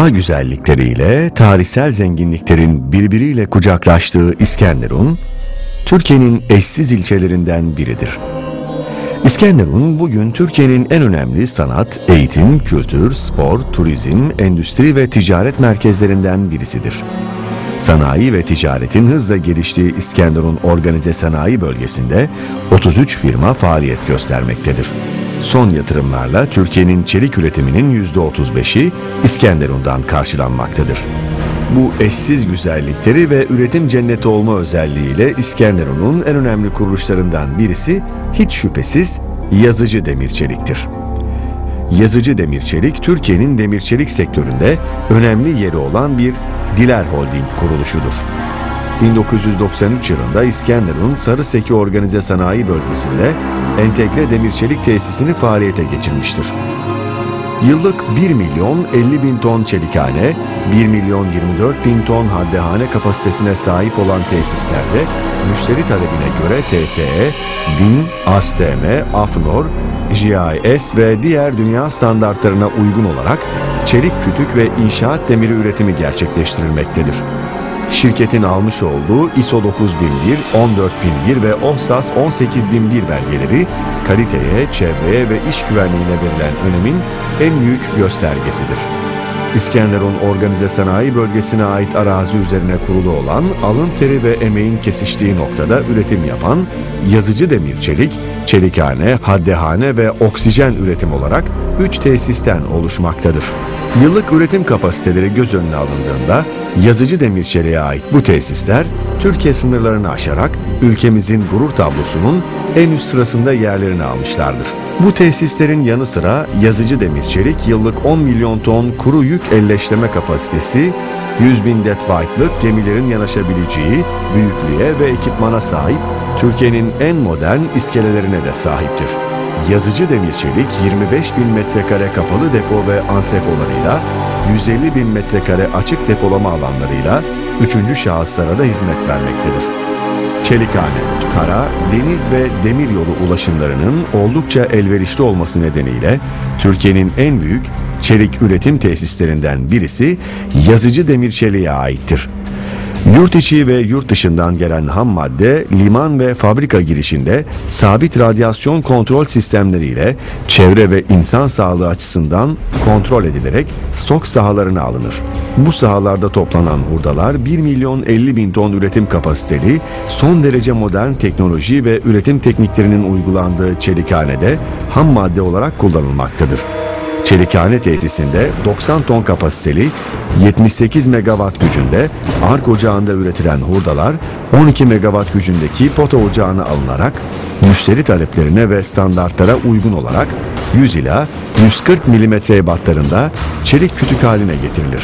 doğa güzellikleriyle tarihsel zenginliklerin birbiriyle kucaklaştığı İskenderun, Türkiye'nin eşsiz ilçelerinden biridir. İskenderun bugün Türkiye'nin en önemli sanat, eğitim, kültür, spor, turizm, endüstri ve ticaret merkezlerinden birisidir. Sanayi ve ticaretin hızla geliştiği İskenderun Organize Sanayi Bölgesi'nde 33 firma faaliyet göstermektedir. Son yatırımlarla Türkiye'nin çelik üretiminin %35'i İskenderun'dan karşılanmaktadır. Bu eşsiz güzellikleri ve üretim cenneti olma özelliğiyle İskenderun'un en önemli kuruluşlarından birisi hiç şüphesiz Yazıcı Demir Çelik'tir. Yazıcı Demir Çelik, Türkiye'nin demir çelik sektöründe önemli yeri olan bir Diler Holding kuruluşudur. 1993 yılında İskenderun Sarıseki Organize Sanayi Bölgesi'nde entegre demir çelik tesisini faaliyete geçirmiştir. Yıllık 1 milyon 50 bin ton çelikhane, 1 milyon 24 bin ton haddehane kapasitesine sahip olan tesislerde müşteri talebine göre TSE, DIN, ASTM, AFNOR, GIS ve diğer dünya standartlarına uygun olarak çelik kütük ve inşaat demiri üretimi gerçekleştirilmektedir. Şirketin almış olduğu ISO 9001, 14001 ve OHSAS 18001 belgeleri kaliteye, çevreye ve iş güvenliğine verilen önemin en büyük göstergesidir. İskenderun Organize Sanayi Bölgesi'ne ait arazi üzerine kurulu olan, alın teri ve emeğin kesiştiği noktada üretim yapan Yazıcı Demir Çelik, çelikhane, haddehane ve oksijen üretim olarak 3 tesisten oluşmaktadır. Yıllık üretim kapasiteleri göz önüne alındığında Yazıcı Demir Çelik'e ait bu tesisler Türkiye sınırlarını aşarak ülkemizin gurur tablosunun en üst sırasında yerlerini almışlardır. Bu tesislerin yanı sıra Yazıcı Demir Çelik yıllık 10 milyon ton kuru yük elleştirme kapasitesi, 100 bin deadweight'lık gemilerin yanaşabileceği büyüklüğe ve ekipmana sahip Türkiye'nin en modern iskelelerine de sahiptir. Yazıcı Demir Çelik 25 bin metrekare kapalı depo ve antrepolarıyla, 150 bin metrekare açık depolama alanlarıyla 3. şahıslara da hizmet vermektedir. Çelikhane, kara, deniz ve demir yolu ulaşımlarının oldukça elverişli olması nedeniyle Türkiye'nin en büyük çelik üretim tesislerinden birisi Yazıcı Demir Çelik'e aittir. Yurt içi ve yurt dışından gelen ham madde liman ve fabrika girişinde sabit radyasyon kontrol sistemleriyle çevre ve insan sağlığı açısından kontrol edilerek stok sahalarına alınır. Bu sahalarda toplanan hurdalar 1 milyon 50 bin ton üretim kapasiteli, son derece modern teknoloji ve üretim tekniklerinin uygulandığı çelikhanede ham madde olarak kullanılmaktadır. Çelikhane tesisinde 90 ton kapasiteli 78 megawatt gücünde ark ocağında üretilen hurdalar 12 megawatt gücündeki pota ocağına alınarak müşteri taleplerine ve standartlara uygun olarak 100 ila 140 milimetre ebatlarında çelik kütük haline getirilir.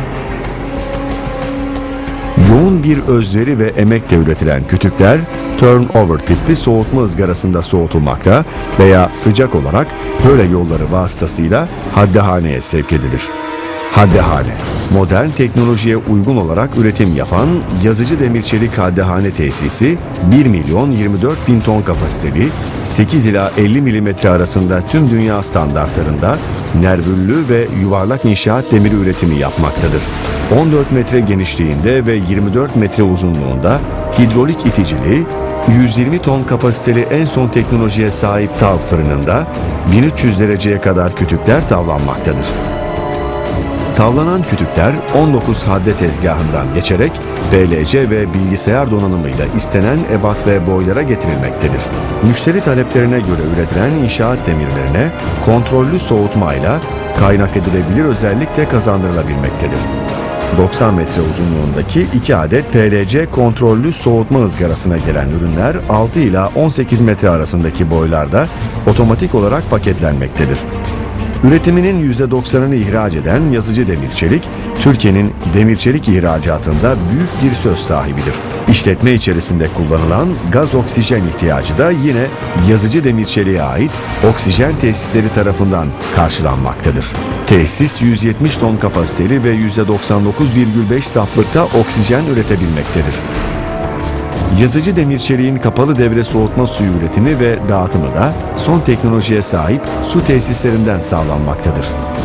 Yoğun bir özveri ve emekle üretilen kütükler turnover tipli soğutma ızgarasında soğutulmakta veya sıcak olarak böyle yolları vasıtasıyla haddehaneye sevk edilir. Haddehane, modern teknolojiye uygun olarak üretim yapan Yazıcı Demir Çelik haddehane tesisi 1 milyon 24 bin ton kapasiteli, 8 ila 50 milimetre arasında tüm dünya standartlarında nervüllü ve yuvarlak inşaat demiri üretimi yapmaktadır. 14 metre genişliğinde ve 24 metre uzunluğunda hidrolik iticili, 120 ton kapasiteli en son teknolojiye sahip tav fırınında 1300 dereceye kadar kütükler tavlanmaktadır. Tavlanan kütükler 19 hadde tezgahından geçerek PLC ve bilgisayar donanımıyla istenen ebat ve boylara getirilmektedir. Müşteri taleplerine göre üretilen inşaat demirlerine kontrollü soğutmayla kaynak edilebilir özellikle kazandırılabilmektedir. 90 metre uzunluğundaki 2 adet PLC kontrollü soğutma ızgarasına gelen ürünler 6 ila 18 metre arasındaki boylarda otomatik olarak paketlenmektedir. Üretiminin %90'ını ihraç eden Yazıcı Demir Çelik, Türkiye'nin demir çelik ihracatında büyük bir söz sahibidir. İşletme içerisinde kullanılan gaz oksijen ihtiyacı da yine Yazıcı Demir Çelik'e ait oksijen tesisleri tarafından karşılanmaktadır. Tesis 170 ton kapasiteli ve %99,5 saflıkta oksijen üretebilmektedir. Yazıcı Demir Çelik'in kapalı devre soğutma suyu üretimi ve dağıtımı da son teknolojiye sahip su tesislerinden sağlanmaktadır.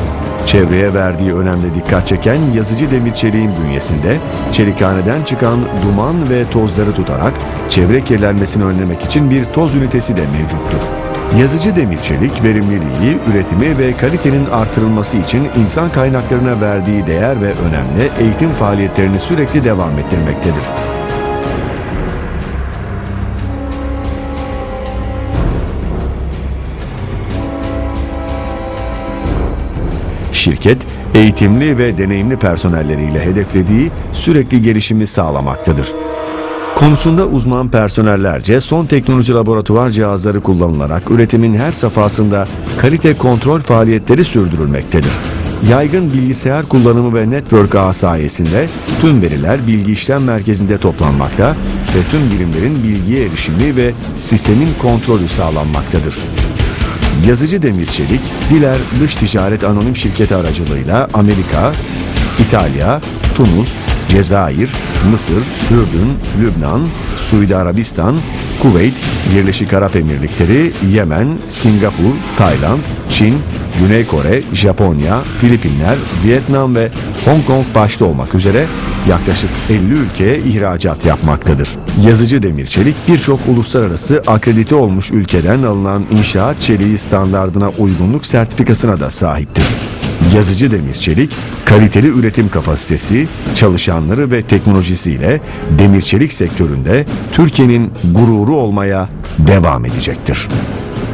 Çevreye verdiği önemle dikkat çeken Yazıcı Demir Çelik'in bünyesinde çelikhaneden çıkan duman ve tozları tutarak çevre kirlenmesini önlemek için bir toz ünitesi de mevcuttur. Yazıcı Demir Çelik, verimliliği, üretimi ve kalitenin artırılması için insan kaynaklarına verdiği değer ve önemle eğitim faaliyetlerini sürekli devam ettirmektedir. Şirket, eğitimli ve deneyimli personelleriyle hedeflediği sürekli gelişimi sağlamaktadır. Konusunda uzman personellerce son teknoloji laboratuvar cihazları kullanılarak üretimin her safhasında kalite kontrol faaliyetleri sürdürülmektedir. Yaygın bilgisayar kullanımı ve network ağı sayesinde tüm veriler bilgi işlem merkezinde toplanmakta ve tüm birimlerin bilgiye erişimi ve sistemin kontrolü sağlanmaktadır. Yazıcı Demir Çelik, Diler Dış Ticaret Anonim Şirketi aracılığıyla Amerika, İtalya, Tunus, Cezayir, Mısır, Ürdün, Lübnan, Suudi Arabistan, Kuveyt, Birleşik Arap Emirlikleri, Yemen, Singapur, Tayland, Çin, Güney Kore, Japonya, Filipinler, Vietnam ve Hong Kong başta olmak üzere yaklaşık 50 ülkeye ihracat yapmaktadır. Yazıcı Demir Çelik birçok uluslararası akredite olmuş ülkeden alınan inşaat çeliği standardına uygunluk sertifikasına da sahiptir. Yazıcı Demir Çelik, kaliteli üretim kapasitesi, çalışanları ve teknolojisiyle demir çelik sektöründe Türkiye'nin gururu olmaya devam edecektir.